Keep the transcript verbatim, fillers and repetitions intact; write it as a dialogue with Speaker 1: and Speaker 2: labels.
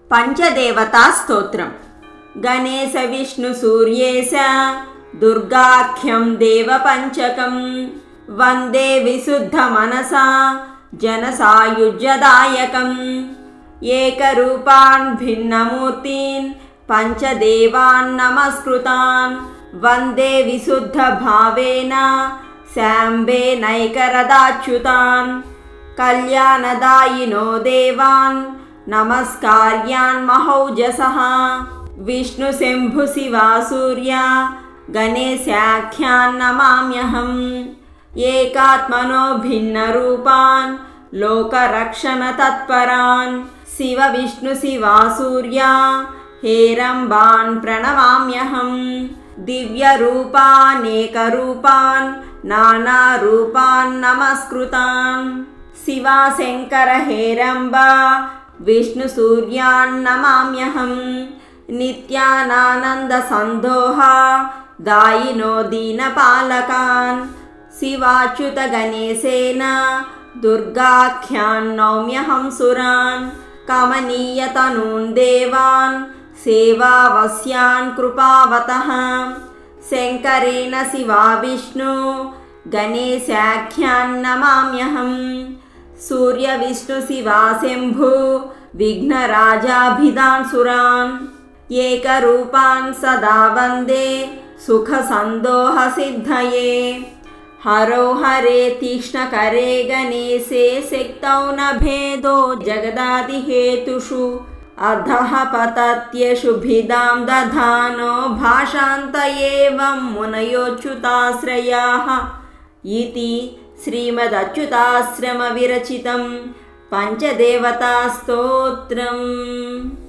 Speaker 1: पंचदेवता स्तोत्रम। गणेश विष्णु सूर्येश दुर्गाख्यं देवपंचकं वंदे विशुद्ध मनसा जनसायुज्यदायकम्। एकरूपान् भिन्नमूर्तीन् पंचदेवान् नमस्कृतान् वंदे विशुद्ध भावेन शाम्बे नैकरदाच्युतान्। कल्याणदायिनो देवान् नमस्कार्यान् महौजसः। विष्णु शंभु शिवा सूर्य गणेशाख्यान् नमाम्यहम्। एकात्मनो भिन्नरूपान् लोकरक्षण तत्परान् शिव विष्णु शिवा सूर्य हेरम्बान् प्रणमाम्यहम्। दिव्यरूपानेकरूपान् नानारूपान् नमस्कृतान् शिवा शंकर हेरम्बा विष्णु सूर्यान् नमाम्यहम्। नित्यानंद संदोहा दायिनो दीनपालकान् शिवाच्युत गणेशेन दुर्गाख्यान् नौम्यहं सुरान्। कमनीयतनून् देवान् सेवावस्यान् कृपावतः। शंकरेण शिवा विष्णु गणेशाख्यान् नमाम्यहम्। सूर्य विष्णु शिवा शंभु विघ्नराजाभिधान् सुरान्। एकरूपान् सदा वन्दे सुख संदोह सिद्धये। हरो हरे तीक्ष्णकरे गणेशे शक्तौ न भेदो जगदादिहेतुषु। अधः पतत्येषु भिदां दधानो भाषान्त एवं मुनयोच्युताश्रयाः। इति श्रीमदच्युताश्रमविरचितं पंचदेवता स्तोत्रम्।